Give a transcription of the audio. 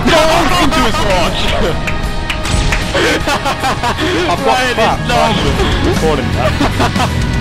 into his crotch. I've got Ryan is recording that.